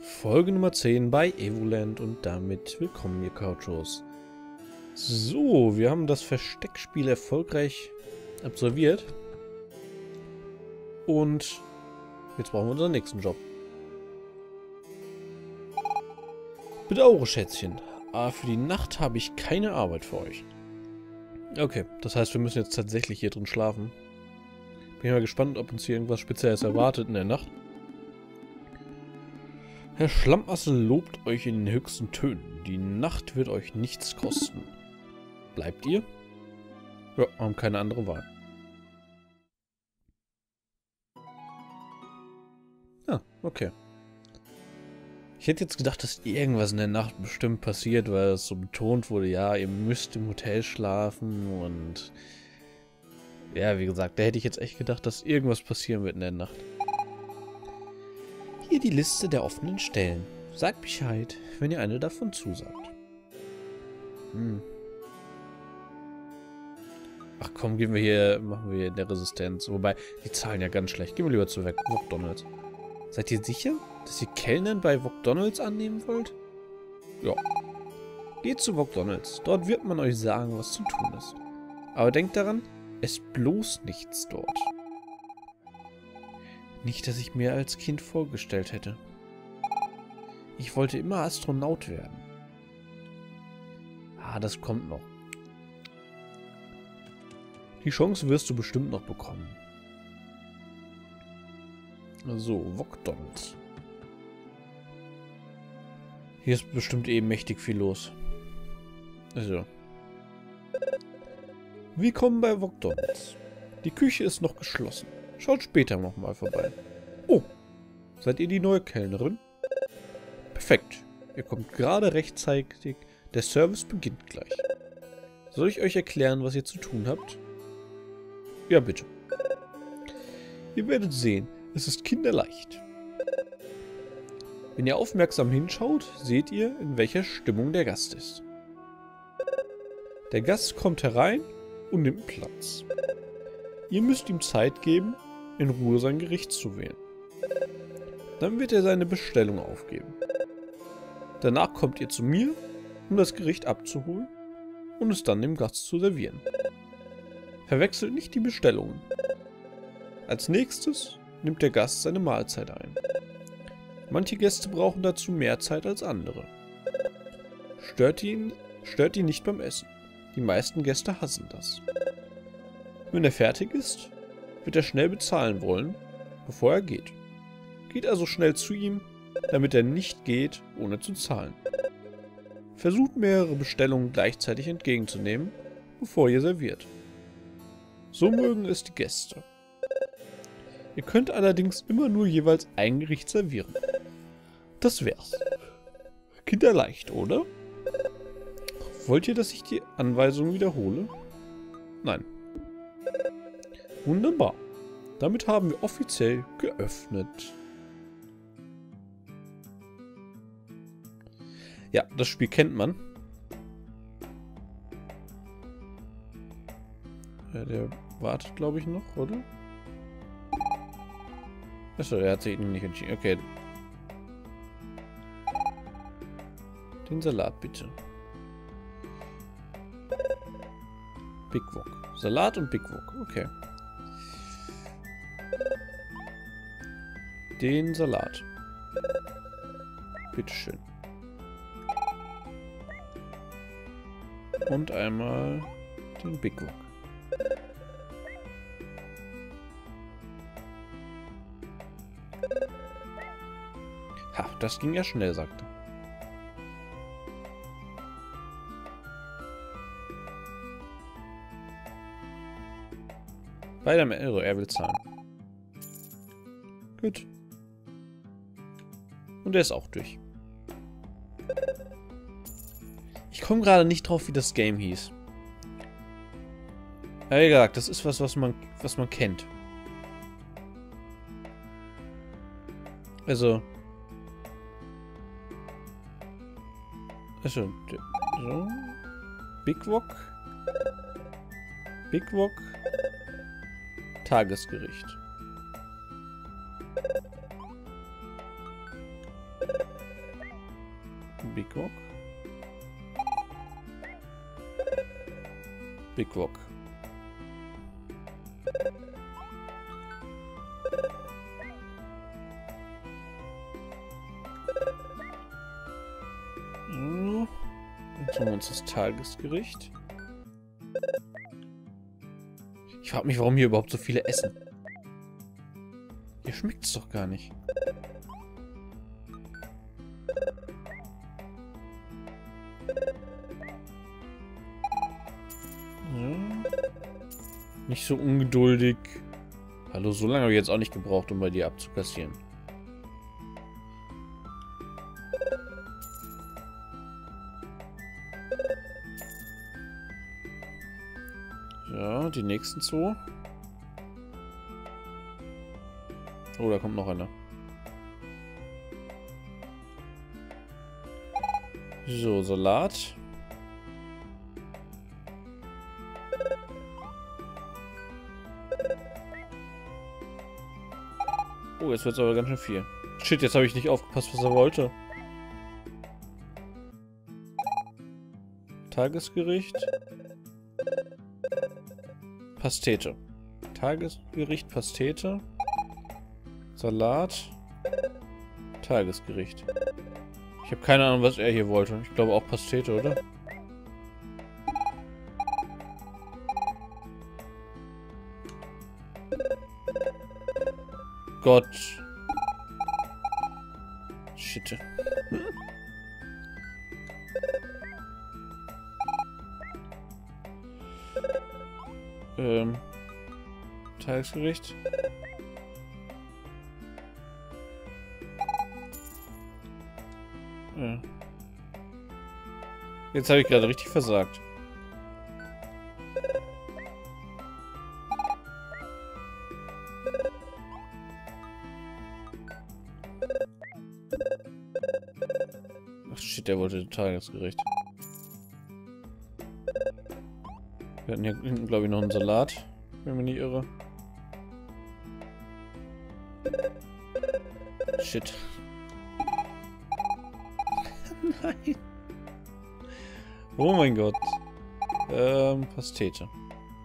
Folge Nummer 10 bei Evoland und damit willkommen ihr Couchos. So, wir haben das Versteckspiel erfolgreich absolviert. Und jetzt brauchen wir unseren nächsten Job. Bedauere, Schätzchen, aber für die Nacht habe ich keine Arbeit für euch. Okay, das heißt, wir müssen jetzt tatsächlich hier drin schlafen. Bin mal gespannt, ob uns hier irgendwas Spezielles erwartet in der Nacht. Herr Schlammassel lobt euch in den höchsten Tönen. Die Nacht wird euch nichts kosten. Bleibt ihr? Ja, haben keine andere Wahl. Ah, okay. Ich hätte jetzt gedacht, dass irgendwas in der Nacht bestimmt passiert, weil es so betont wurde, ja, ihr müsst im Hotel schlafen und... Ja, wie gesagt, da hätte ich jetzt echt gedacht, dass irgendwas passieren wird in der Nacht. Hier die Liste der offenen Stellen. Sagt Bescheid, wenn ihr eine davon zusagt. Ach komm, machen wir hier in der Resistenz. Wobei, die zahlen ja ganz schlecht. Gehen wir lieber zu McDonald's. Seid ihr sicher, dass ihr Kellnern bei McDonald's annehmen wollt? Ja. Geht zu McDonald's. Dort wird man euch sagen, was zu tun ist. Aber denkt daran, esst bloß nichts dort. Nicht, dass ich mir als Kind vorgestellt hätte. Ich wollte immer Astronaut werden. Ah, das kommt noch. Die Chance wirst du bestimmt noch bekommen. So, McDonald's. Hier ist bestimmt eben mächtig viel los. Also. Willkommen bei McDonald's. Die Küche ist noch geschlossen. Schaut später nochmal vorbei. Oh, seid ihr die neue Kellnerin? Perfekt. Ihr kommt gerade rechtzeitig. Der Service beginnt gleich. Soll ich euch erklären, was ihr zu tun habt? Ja, bitte. Ihr werdet sehen, es ist kinderleicht. Wenn ihr aufmerksam hinschaut, seht ihr, in welcher Stimmung der Gast ist. Der Gast kommt herein und nimmt Platz. Ihr müsst ihm Zeit geben, in Ruhe sein Gericht zu wählen. Dann wird er seine Bestellung aufgeben. Danach kommt ihr zu mir, um das Gericht abzuholen und es dann dem Gast zu servieren. Verwechselt nicht die Bestellungen. Als nächstes nimmt der Gast seine Mahlzeit ein. Manche Gäste brauchen dazu mehr Zeit als andere. Stört ihn nicht beim Essen. Die meisten Gäste hassen das. Wenn er fertig ist, wird er schnell bezahlen wollen, bevor er geht. Geht also schnell zu ihm, damit er nicht geht, ohne zu zahlen. Versucht mehrere Bestellungen gleichzeitig entgegenzunehmen, bevor ihr serviert. So mögen es die Gäste. Ihr könnt allerdings immer nur jeweils ein Gericht servieren. Das wär's. Kinderleicht, oder? Wollt ihr, dass ich die Anweisungen wiederhole? Nein. Wunderbar. Damit haben wir offiziell geöffnet. Ja, das Spiel kennt man. Ja, der wartet, glaube ich, noch, oder? Achso, er hat sich nicht entschieden. Okay. Den Salat bitte. Big Wok. Salat und Big Wok. Okay. Den Salat. Bitteschön. Und einmal den Big Wok. Ha, das ging ja schnell, sagte. Beide also, er will zahlen. Gut. Und er ist auch durch. Ich komme gerade nicht drauf, wie das Game hieß. Ja, wie gesagt, das ist was man kennt. Also. Also, so. Big Wok. Big Wok. Tagesgericht. Big Wok. Big Wok. So. Jetzt holen wir uns das Tagesgericht. Ich frage mich, warum hier überhaupt so viele essen. Hier schmeckt es doch gar nicht. Nicht so ungeduldig. Hallo, so lange habe ich jetzt auch nicht gebraucht, um bei dir abzukassieren. Ja, die nächsten zwei. Oh, da kommt noch einer. So, Salat. Oh, jetzt wird es aber ganz schön viel. Shit, jetzt habe ich nicht aufgepasst, was er wollte. Tagesgericht. Pastete. Tagesgericht, Pastete. Salat. Tagesgericht. Ich habe keine Ahnung, was er hier wollte. Ich glaube auch Pastete, oder? Gott. Shit. Tagesgericht. Ja. Jetzt habe ich gerade richtig versagt. Ach shit, der wollte Tagesgericht. Wir hatten hier hinten, glaube ich, noch einen Salat, wenn ich mich nicht irre. Shit. Nein. Oh mein Gott. Pastete.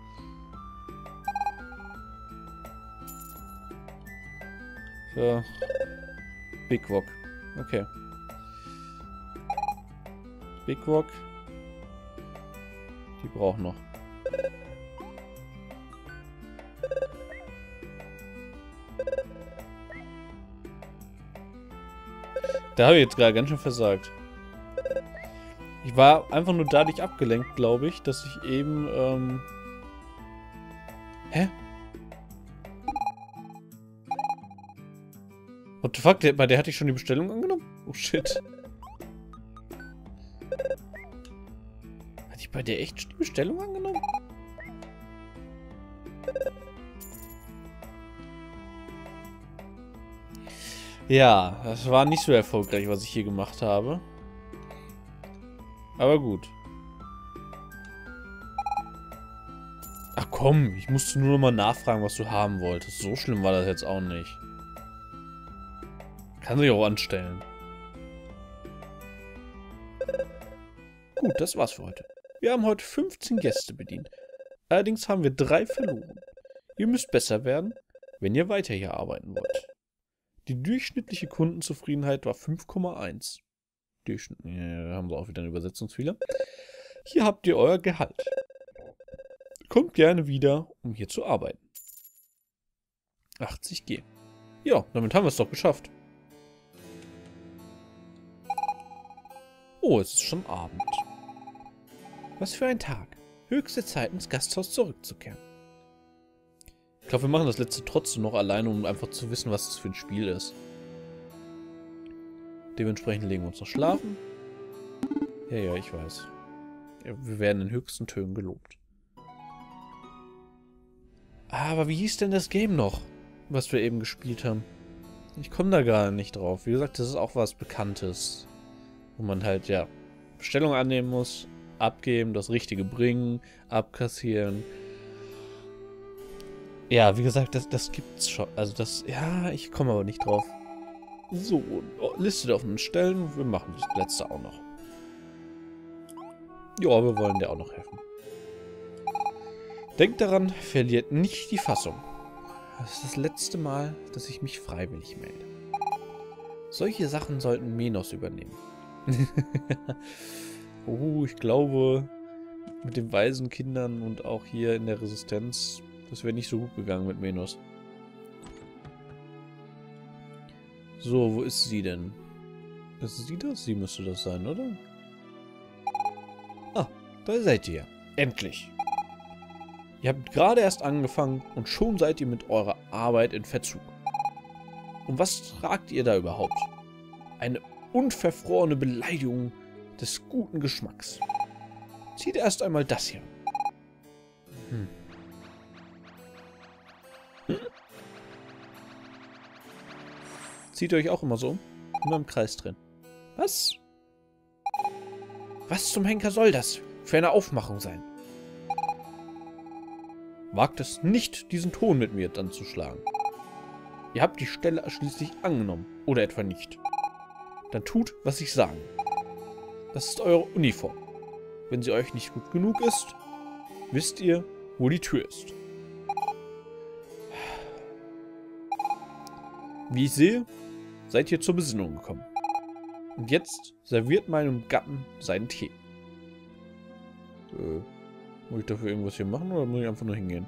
So. Big Wok. Okay. Big Wok. Die brauchen noch. Da habe ich jetzt gerade ganz schön versagt. Ich war einfach nur dadurch abgelenkt, glaube ich, dass ich eben, Hä? What the fuck? Bei der hatte ich schon die Bestellung angenommen? Oh shit. Hatte ich bei der echt schon die Bestellung angenommen? Ja, das war nicht so erfolgreich, was ich hier gemacht habe. Aber gut. Ach komm, ich musste nur noch mal nachfragen, was du haben wolltest. So schlimm war das jetzt auch nicht. Kann sich auch anstellen. Gut, das war's für heute. Wir haben heute 15 Gäste bedient. Allerdings haben wir 3 verloren. Ihr müsst besser werden, wenn ihr weiter hier arbeiten wollt. Die durchschnittliche Kundenzufriedenheit war 5,1. Ja, haben wir auch wieder einen Übersetzungsfehler. Hier habt ihr euer Gehalt. Kommt gerne wieder, um hier zu arbeiten. 80G. Ja, damit haben wir es doch geschafft. Oh, es ist schon Abend. Was für ein Tag. Höchste Zeit, ins Gasthaus zurückzukehren. Ich glaube, wir machen das letzte trotzdem noch alleine, um einfach zu wissen, was das für ein Spiel ist. Dementsprechend legen wir uns noch schlafen. Ja, ich weiß. Ja, wir werden in höchsten Tönen gelobt. Aber wie hieß denn das Game noch, was wir eben gespielt haben? Ich komme da gar nicht drauf. Wie gesagt, das ist auch was Bekanntes. Wo man halt, ja, Bestellung annehmen muss, abgeben, das Richtige bringen, abkassieren. Ja, wie gesagt, das gibt's schon. Also das, ja, ich komme aber nicht drauf. So, Liste der offenen Stellen. Wir machen das letzte auch noch. Ja, wir wollen dir auch noch helfen. Denkt daran, verliert nicht die Fassung. Das ist das letzte Mal, dass ich mich freiwillig melde. Solche Sachen sollten Menos übernehmen. Oh, ich glaube, mit den weisen Kindern und auch hier in der Resistenz, das wäre nicht so gut gegangen mit Menos. So, wo ist sie denn? Ist sie das? Sie müsste das sein, oder? Ah, da seid ihr. Endlich. Ihr habt gerade erst angefangen und schon seid ihr mit eurer Arbeit in Verzug. Und was tragt ihr da überhaupt? Eine unverfrorene Beleidigung des guten Geschmacks. Zieht erst einmal das hier. Zieht ihr euch auch immer so um? Immer im Kreis drin. Was? Was zum Henker soll das für eine Aufmachung sein? Wagt es nicht, diesen Ton mit mir dann zu schlagen. Ihr habt die Stelle schließlich angenommen, oder etwa nicht. Dann tut, was ich sage. Das ist eure Uniform. Wenn sie euch nicht gut genug ist, wisst ihr, wo die Tür ist. Wie ich sehe, seid ihr zur Besinnung gekommen. Und jetzt serviert meinem Gatten seinen Tee. Muss ich dafür irgendwas hier machen oder muss ich einfach nur hingehen?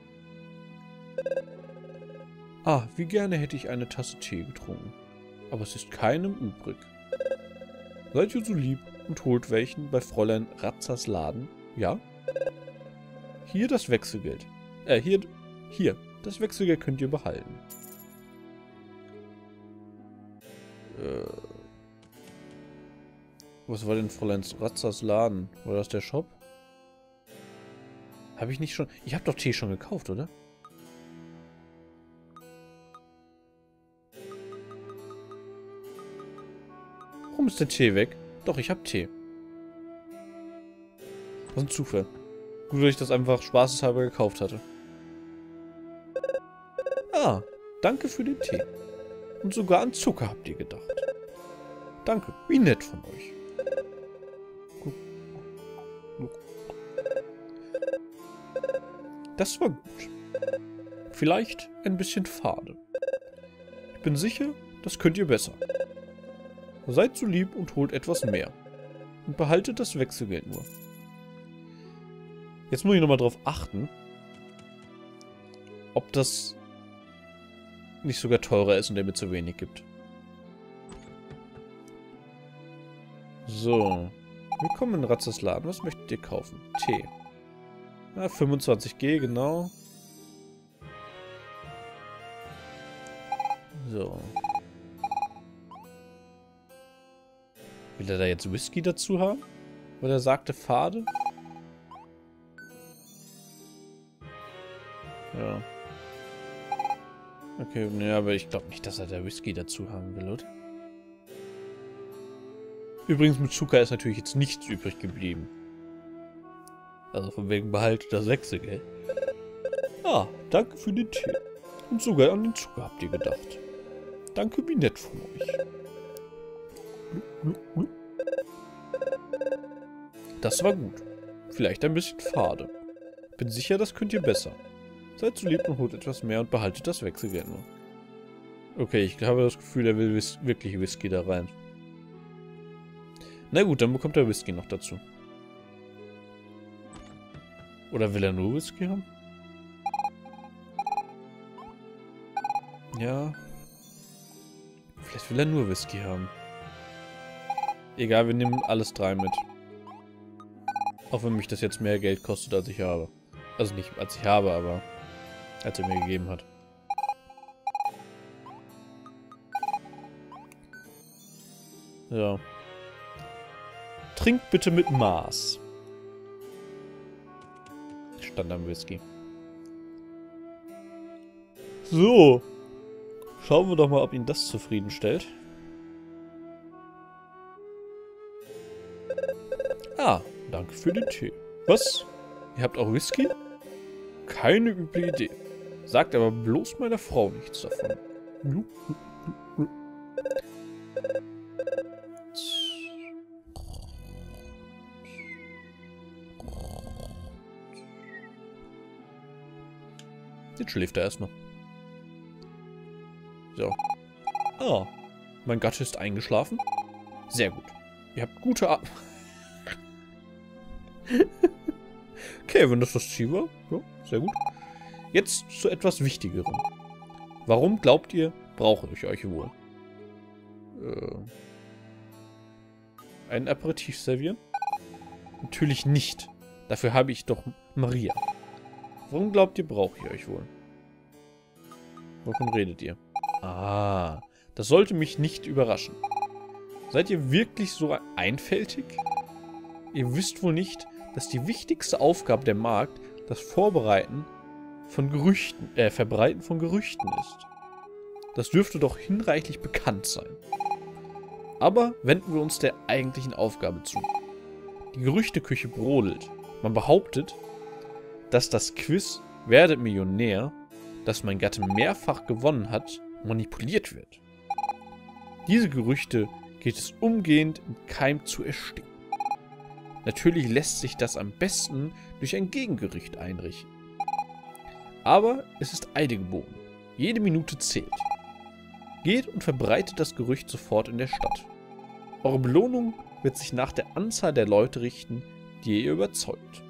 Ah, wie gerne hätte ich eine Tasse Tee getrunken. Aber es ist keinem übrig. Seid ihr so lieb und holt welchen bei Fräulein Ratzers Laden? Ja? Hier das Wechselgeld. Hier. Das Wechselgeld könnt ihr behalten. Was war denn Fräulein Ratzers Laden? War das der Shop? Habe ich nicht schon... Ich habe doch Tee schon gekauft, oder? Warum ist der Tee weg? Doch, ich habe Tee. Was ein Zufall. Gut, dass ich das einfach spaßeshalber gekauft hatte. Ah, danke für den Tee. Und sogar an Zucker habt ihr gedacht. Danke, wie nett von euch. Das war gut. Vielleicht ein bisschen fade. Ich bin sicher, das könnt ihr besser. Seid so lieb und holt etwas mehr. Und behaltet das Wechselgeld nur. Jetzt muss ich nochmal drauf achten, ob das nicht sogar teurer ist und der mir zu wenig gibt. So. Willkommen in Ratzers Laden. Was möchtet ihr kaufen? Tee. Ja, 25G, genau. So. Will er da jetzt Whisky dazu haben? Weil er sagte fade? Ja. Okay, ne, aber ich glaube nicht, dass er da Whisky dazu haben will, oder? Übrigens, mit Zucker ist natürlich jetzt nichts übrig geblieben. Also von wegen behaltet das Wechselgeld. Ah, danke für den Tee. Und sogar an den Zucker habt ihr gedacht. Danke, wie nett von euch. Das war gut. Vielleicht ein bisschen fade. Bin sicher, das könnt ihr besser. Seid so lieb und holt etwas mehr und behaltet das Wechselgeld nur. Okay, ich habe das Gefühl, er will wirklich Whisky da rein. Na gut, dann bekommt er Whisky noch dazu. Oder will er nur Whisky haben? Ja. Vielleicht will er nur Whisky haben. Egal, wir nehmen alles 3 mit. Auch wenn mich das jetzt mehr Geld kostet, als ich habe. Also nicht, als ich habe, aber als er mir gegeben hat. Ja. Trinkt bitte mit Maß. Stand am Whisky. So. Schauen wir doch mal, ob ihn das zufriedenstellt. Ah, danke für den Tee. Was? Ihr habt auch Whisky? Keine üble Idee. Sagt aber bloß meiner Frau nichts davon. Jetzt schläft er erstmal. So. Ah. Mein Gatte ist eingeschlafen. Sehr gut. Ihr habt gute Arbeit. Okay, wenn das Ziel war. Ja, sehr gut. Jetzt zu etwas Wichtigerem. Warum glaubt ihr, brauche ich euch wohl? Ein Aperitif servieren? Natürlich nicht. Dafür habe ich doch Maria. Warum glaubt ihr, brauche ich euch wohl? Wovon redet ihr? Ah, das sollte mich nicht überraschen. Seid ihr wirklich so einfältig? Ihr wisst wohl nicht, dass die wichtigste Aufgabe der Magd das Verbreiten von Gerüchten ist. Das dürfte doch hinreichlich bekannt sein. Aber wenden wir uns der eigentlichen Aufgabe zu. Die Gerüchteküche brodelt. Man behauptet, dass das Quiz Werde Millionär, das mein Gatte mehrfach gewonnen hat, manipuliert wird. Diese Gerüchte gilt es umgehend im Keim zu ersticken. Natürlich lässt sich das am besten durch ein Gegengerücht einrichten. Aber es ist Eile geboten. Jede Minute zählt. Geht und verbreitet das Gerücht sofort in der Stadt. Eure Belohnung wird sich nach der Anzahl der Leute richten, die ihr überzeugt.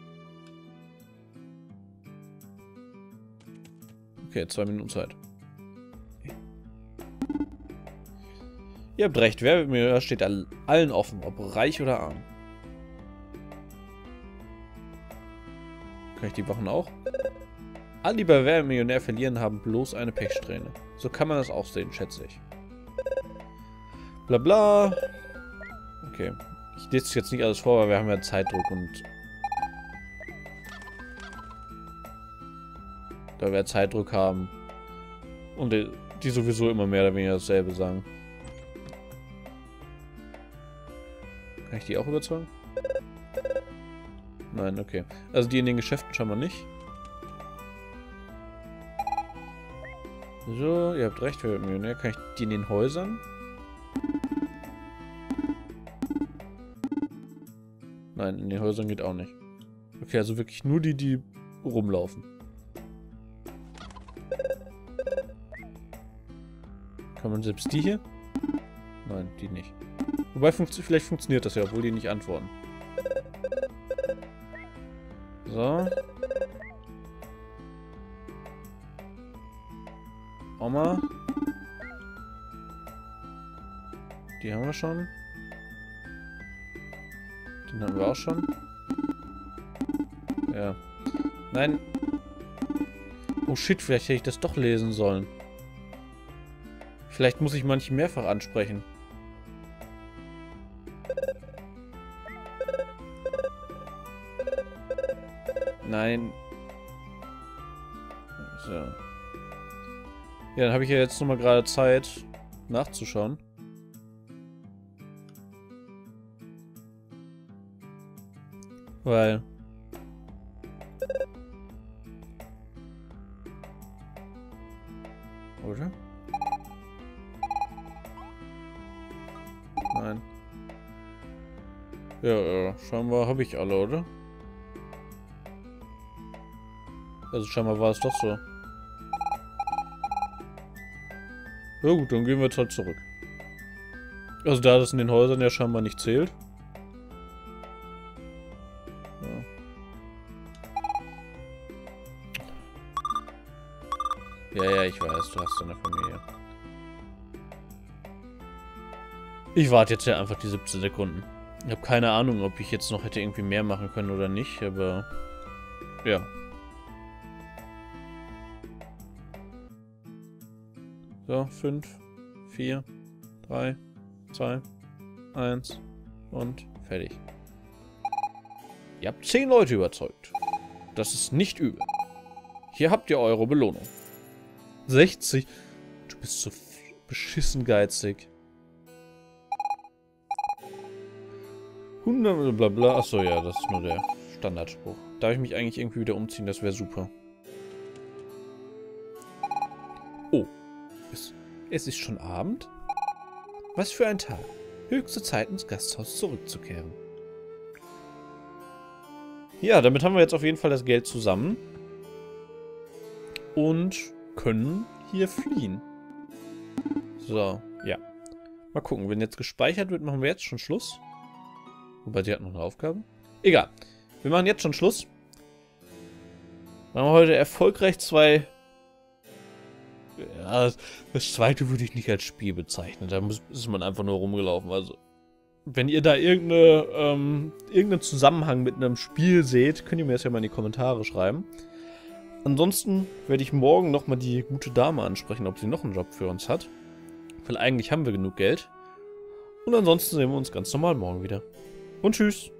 Okay, 2 Minuten Zeit. Ihr habt recht, wer mir steht allen offen, ob reich oder arm. Kann ich die Wachen auch? Alle, die bei Wer wird Millionär verlieren, haben bloß eine Pechsträhne. So kann man das auch sehen, schätze ich. Blabla. Okay. Ich lese jetzt nicht alles vor, weil wir haben ja Zeitdruck und... Da wir Zeitdruck haben. Und die sowieso immer mehr oder weniger dasselbe sagen. Kann ich die auch überzeugen? Nein, okay. Also die in den Geschäften schon mal nicht. So, ihr habt recht, wer wird Millionär? Kann ich die in den Häusern? Nein, in den Häusern geht auch nicht. Okay, also wirklich nur die, die rumlaufen. Kann man selbst die hier? Nein, die nicht. Wobei, vielleicht funktioniert das ja, obwohl die nicht antworten. So. Oma. Die haben wir schon. Den haben wir auch schon. Ja. Nein. Oh shit, vielleicht hätte ich das doch lesen sollen. Vielleicht muss ich manche mehrfach ansprechen. Nein. So. Ja, dann habe ich ja jetzt nochmal gerade Zeit nachzuschauen. Weil... Oder? Nein. Ja, scheinbar habe ich alle, oder? Also scheinbar war es doch so. Ja gut, dann gehen wir jetzt halt zurück. Also da das in den Häusern ja scheinbar nicht zählt. Ja, ich weiß, du hast eine Familie. Ich warte jetzt ja einfach die 17 Sekunden. Ich habe keine Ahnung, ob ich jetzt noch hätte irgendwie mehr machen können oder nicht, aber... Ja. So, 5, 4, 3, 2, 1 und fertig. Ihr habt 10 Leute überzeugt. Das ist nicht übel. Hier habt ihr eure Belohnung. 60. Du bist so beschissen geizig. 100 blabla. Achso, ja, das ist nur der Standardspruch. Darf ich mich eigentlich irgendwie wieder umziehen? Das wäre super. Oh. Es ist schon Abend? Was für ein Tag. Höchste Zeit, ins Gasthaus zurückzukehren. Ja, damit haben wir jetzt auf jeden Fall das Geld zusammen. Und können hier fliehen. So, ja. Mal gucken, wenn jetzt gespeichert wird, machen wir jetzt schon Schluss. Wobei, sie hat noch eine Aufgabe. Egal. Wir machen jetzt schon Schluss. Wir haben heute erfolgreich 2... Ja, das zweite würde ich nicht als Spiel bezeichnen. Da ist man einfach nur rumgelaufen. Also, wenn ihr da irgendeinen Zusammenhang mit einem Spiel seht, könnt ihr mir das ja mal in die Kommentare schreiben. Ansonsten werde ich morgen nochmal die gute Dame ansprechen, ob sie noch einen Job für uns hat. Weil eigentlich haben wir genug Geld. Und ansonsten sehen wir uns ganz normal morgen wieder. Und tschüss.